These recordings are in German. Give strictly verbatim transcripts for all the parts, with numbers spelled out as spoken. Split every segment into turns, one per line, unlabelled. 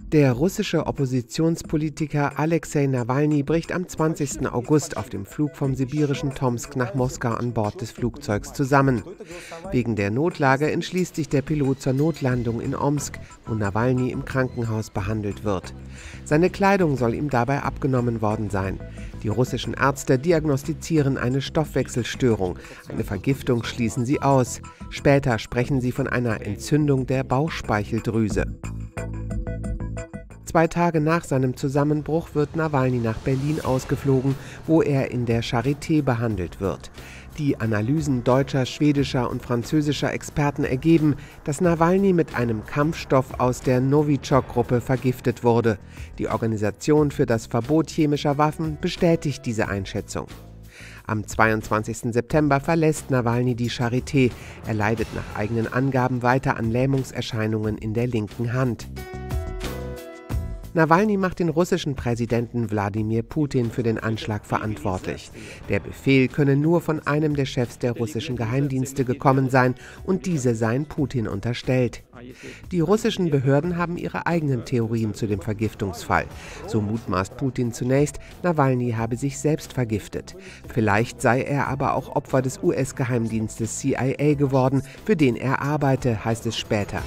Der russische Oppositionspolitiker Alexei Nawalny bricht am zwanzigsten August auf dem Flug vom sibirischen Tomsk nach Moskau an Bord des Flugzeugs zusammen. Wegen der Notlage entschließt sich der Pilot zur Notlandung in Omsk, wo Nawalny im Krankenhaus behandelt wird. Seine Kleidung soll ihm dabei abgenommen worden sein. Die russischen Ärzte diagnostizieren eine Stoffwechselstörung. Eine Vergiftung schließen sie aus. Später sprechen sie von einer Entzündung der Bauchspeicheldrüse. Zwei Tage nach seinem Zusammenbruch wird Nawalny nach Berlin ausgeflogen, wo er in der Charité behandelt wird. Die Analysen deutscher, schwedischer und französischer Experten ergeben, dass Nawalny mit einem Kampfstoff aus der Novichok-Gruppe vergiftet wurde. Die Organisation für das Verbot chemischer Waffen bestätigt diese Einschätzung. Am zweiundzwanzigsten September verlässt Nawalny die Charité. Er leidet nach eigenen Angaben weiter an Lähmungserscheinungen in der linken Hand. Nawalny macht den russischen Präsidenten Wladimir Putin für den Anschlag verantwortlich. Der Befehl könne nur von einem der Chefs der russischen Geheimdienste gekommen sein und diese seien Putin unterstellt. Die russischen Behörden haben ihre eigenen Theorien zu dem Vergiftungsfall. So mutmaßt Putin zunächst, Nawalny habe sich selbst vergiftet. Vielleicht sei er aber auch Opfer des U S-Geheimdienstes C I A geworden, für den er arbeite, heißt es später.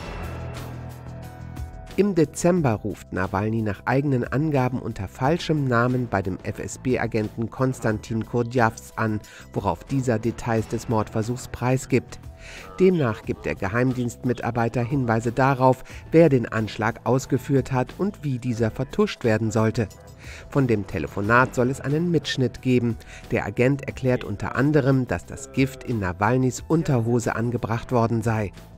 Im Dezember ruft Nawalny nach eigenen Angaben unter falschem Namen bei dem F S B-Agenten Konstantin Kurdjavs an, worauf dieser Details des Mordversuchs preisgibt. Demnach gibt der Geheimdienstmitarbeiter Hinweise darauf, wer den Anschlag ausgeführt hat und wie dieser vertuscht werden sollte. Von dem Telefonat soll es einen Mitschnitt geben. Der Agent erklärt unter anderem, dass das Gift in Nawalnys Unterhose angebracht worden sei.